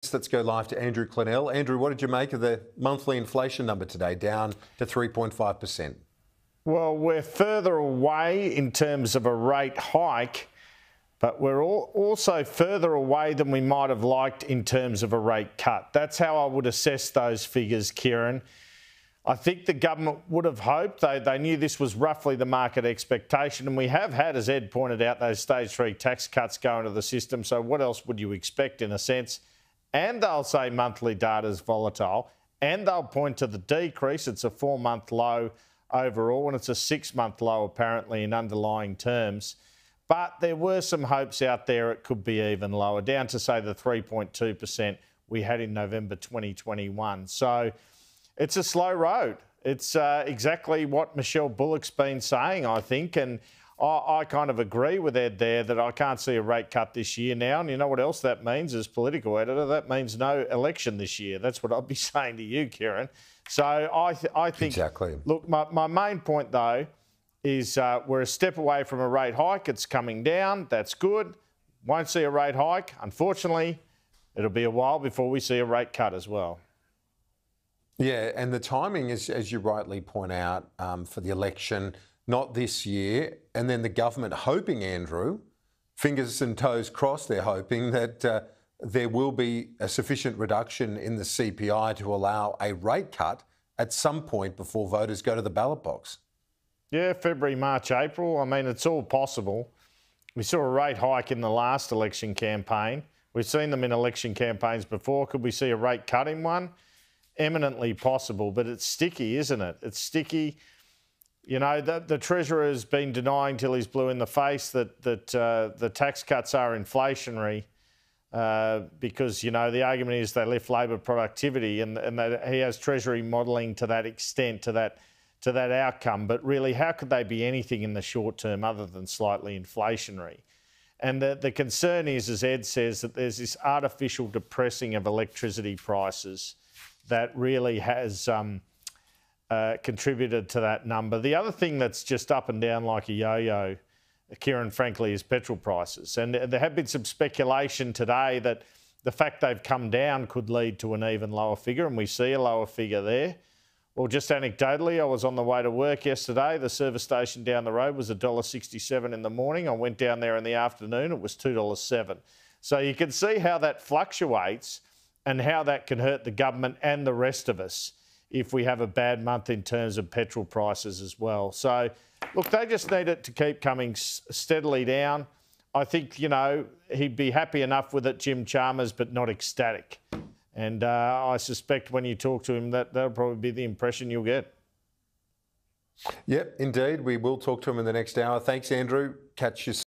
markets. Let's go live to Andrew Clennell. Andrew, what did you make of the monthly inflation number today, down to 3.5%? Well, we're further away in terms of a rate hike, but we're also further away than we might have liked in terms of a rate cut. That's how I would assess those figures, Kieran. I think the government would have hoped, they knew this was roughly the market expectation, and we have had, as Ed pointed out, those stage 3 tax cuts go into the system, so what else would you expect in a sense? And they'll say monthly data is volatile, and they'll point to the decrease. It's a 4-month low overall, and it's a 6-month low apparently in underlying terms. But there were some hopes out there it could be even lower, down to say the 3.2% we had in November 2021. So it's a slow road. It's exactly what Michele Bullock's been saying, I think, and I kind of agree with Ed there that I can't see a rate cut this year now. And you know what else that means as political editor? That means no election this year. That's what I'd be saying to you, Kieran. So I think... Exactly. Look, my main point, though, is we're a step away from a rate hike. It's coming down. That's good. Won't see a rate hike. Unfortunately, it'll be a while before we see a rate cut as well. Yeah, and the timing is, as you rightly point out, for the election, not this year. And then the government hoping, Andrew, fingers and toes crossed, they're hoping that there will be a sufficient reduction in the CPI to allow a rate cut at some point before voters go to the ballot box. Yeah, February, March, April. I mean, it's all possible. We saw a rate hike in the last election campaign. We've seen them in election campaigns before. Could we see a rate cut in one? Eminently possible, but it's sticky, isn't it? It's sticky. You know, the Treasurer has been denying till he's blue in the face that the tax cuts are inflationary because, you know, the argument is they lift labour productivity and that he has Treasury modelling to that extent, to that outcome. But really, how could they be anything in the short term other than slightly inflationary? And the concern is, as Ed says, that there's this artificial depressing of electricity prices that really has contributed to that number. The other thing that's just up and down like a yo-yo, Kieran, frankly, is petrol prices. And there have been some speculation today that the fact they've come down could lead to an even lower figure, and we see a lower figure there. Well, just anecdotally, I was on the way to work yesterday. The service station down the road was $1.67 in the morning. I went down there in the afternoon. It was $2.07. So you can see how that fluctuates and how that can hurt the government and the rest of us if we have a bad month in terms of petrol prices as well. So, look, they just need it to keep coming steadily down. I think, you know, he'd be happy enough with it, Jim Chalmers, but not ecstatic. And I suspect when you talk to him, that'll probably be the impression you'll get. Yep, indeed. We will talk to him in the next hour. Thanks, Andrew. Catch you soon.